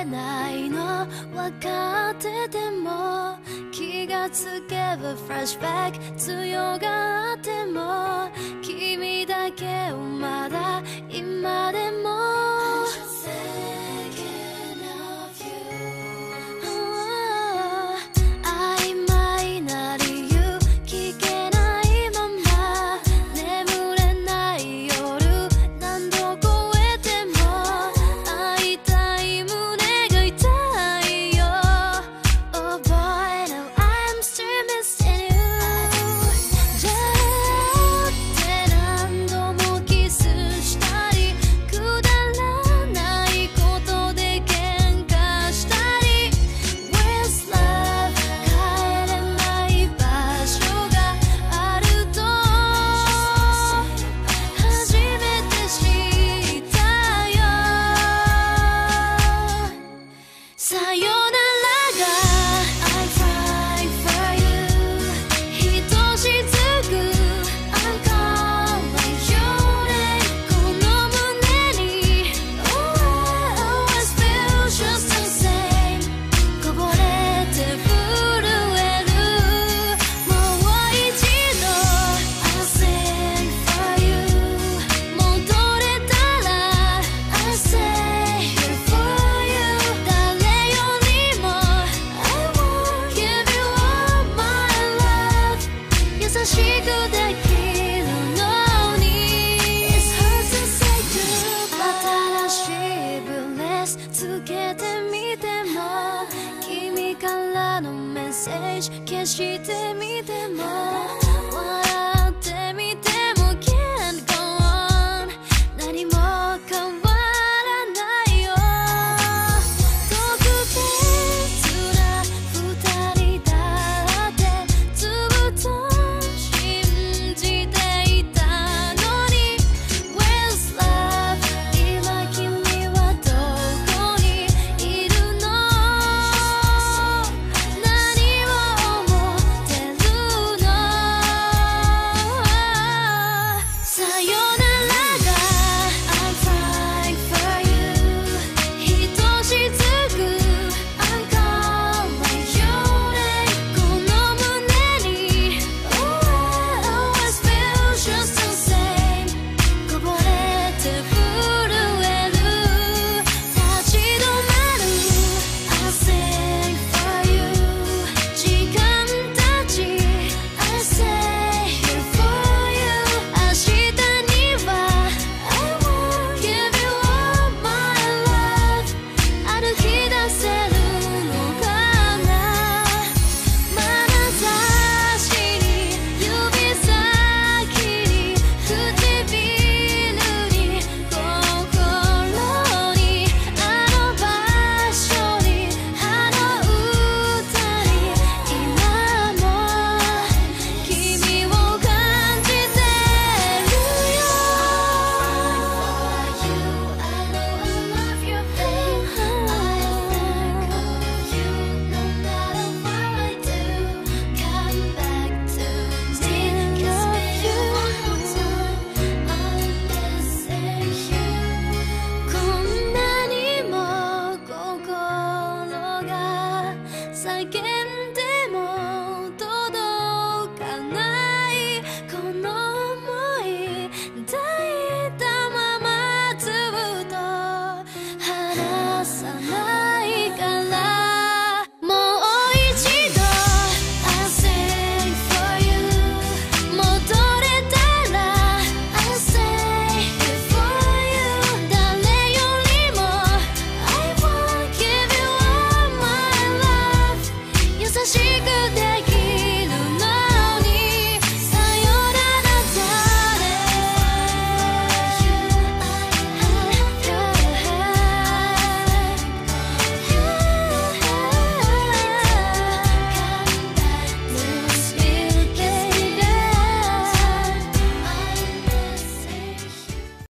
れないの分かってても気がつけばフラッシュバック強がっても君だけをまだ今でも消してみても笑ってみても Can't go on 何も変わらないよ特別な二人だってずっと信じていたのに Where's love 今君はどこにいるの叫んでも届かないこの想い抱いたままずっと離さない